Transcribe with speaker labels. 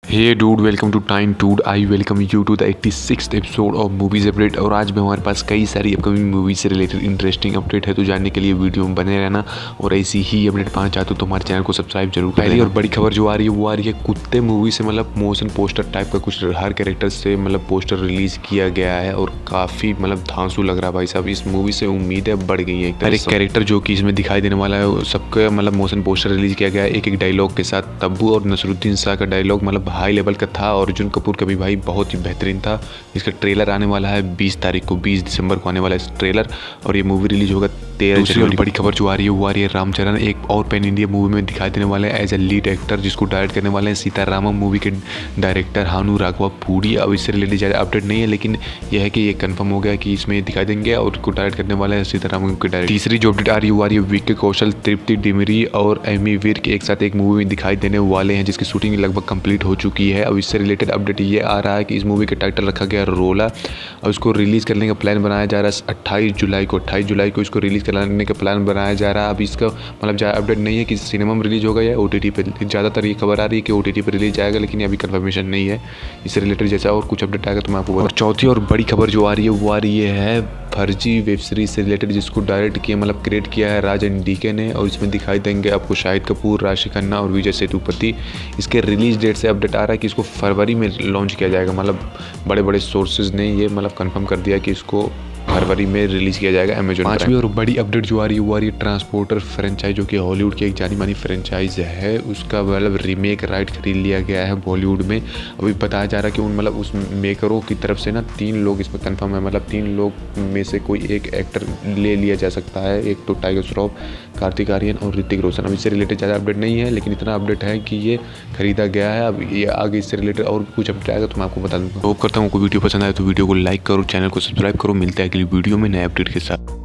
Speaker 1: Hey dude, welcome to time tude. I welcome you to the 86th episode of movies update. और आज भी हमारे पास कई सारी अपकमिंग मूवीज से रिलेटेड इंटरेस्टिंग अपडेट है, तो जानने के लिए वीडियो में बने रहना। और ऐसी ही अपडेट पाना चाहते हो तो हमारे चैनल को सब्सक्राइब जरूर करें। पहली और बड़ी खबर जो आ रही है वो आ रही है कुत्ते मूवी से, मतलब मोशन पोस्टर टाइप का कुछ हर कैरेक्टर से मतलब पोस्टर रिलीज़ किया गया है और काफ़ी मतलब धांसू लग रहा है भाई साहब। इस मूवी से उम्मीदें बढ़ गई हैं। हर एक कैरेक्टर जो कि इसमें दिखाई देने वाला है सबका मतलब मोशन पोस्टर रिलीज़ किया गया है एक एक डायलॉग के साथ। तब्बू और नसरुद्दीन शाह का डायलॉग मतलब हाई लेवल का था। अर्जुन कपूर का भी भाई बहुत ही बेहतरीन था। इसका ट्रेलर आने वाला है 20 तारीख को, 20 दिसंबर को आने वाला है इस ट्रेलर, और ये मूवी रिलीज होगा 13 जनवरी। बड़ी खबर जो आ रही है वो आ रही है रामचरण एक और पैन इंडिया मूवी में दिखाई देने वाले हैं एज ए लीड एक्टर, जिसको डायरेक्ट करने वाले हैं सीतारामम मूवी के डायरेक्टर हानू राघवा पूरी। अब इससे रिलेटेड ज़्यादा अपडेट नहीं है, लेकिन यह है कि ये कंफर्म हो गया कि इसमें दिखाई देंगे और उसको डायरेक्ट करने वाले हैं सीतारामम के डायरेक्टर। तीसरी जो अपडेट आ रही है वो आ रही है विक्की कौशल, तृप्ति डिमरी और एमी विर्क एक साथ एक मूवी में दिखाई देने वाले हैं, जिसकी शूटिंग लगभग कंप्लीट हो चुकी है। अब इससे रिलेटेड अपडेट ये आ रहा है कि इस मूवी का टाइटल रखा गया रोला और उसको रिलीज़ करने का प्लान बनाया जा रहा है 28 जुलाई को इसको रिलीज़ कराने का प्लान बनाया जा रहा है। अब इसका मतलब ज़्यादा अपडेट नहीं है कि सिनेमा में रिलीज होगा या OTT पे। ज़्यादातर ये खबर आ रही है कि OTT पे रिलीज आएगा, लेकिन अभी कंफर्मेशन नहीं है। इससे रिलेटेड जैसा और कुछ अपडेट आएगा तो मैं आपको बताऊँ। और चौथी और बड़ी खबर जो आ रही है वो आ रही है फर्जी वेब सीरीज से रिलेटेड, जिसको डायरेक्ट किया मतलब क्रिएट किया है राजन DK ने, और इसमें दिखाई देंगे आपको शाहिद कपूर, राशि खन्ना और विजय सेतुपति। इसके रिलीज डेट से अपडेट आ रहा है कि इसको फरवरी में लॉन्च किया जाएगा। मतलब बड़े बड़े सोर्सेज ने ये मतलब कंफर्म कर दिया कि इसको फरवरी में रिलीज़ किया जाएगा अमेजोन। पांचवी और बड़ी अपडेट जो आ रही है वो आ रही है ट्रांसपोर्टर फ्रेंचाइज, जो कि हॉलीवुड की एक जानी मानी फ्रेंचाइज है। उसका मतलब रीमेक राइट खरीद लिया गया है बॉलीवुड में। अभी बताया जा रहा है कि उन मतलब उस मेकरों की तरफ से ना 3 लोग इसमें कंफर्म है, मतलब 3 लोग में से कोई एक एक्टर ले लिया जा सकता है। एक तो टाइगर श्रॉफ, कार्तिक आर्यन और ऋतिक रोशन। अब इससे रिलेटेड ज़्यादा अपडेट नहीं है, लेकिन इतना अपडेट है कि ये खरीदा गया है। अब ये आगे इससे रिलेटेड और कुछ अपडेट आएगा तो मैं आपको बता दूँगा। होप करता हूँ आपको वीडियो पसंद आए तो वीडियो को लाइक करो, चैनल को सब्सक्राइब करो। मिलता है अगली वीडियो में नए अपडेट के साथ।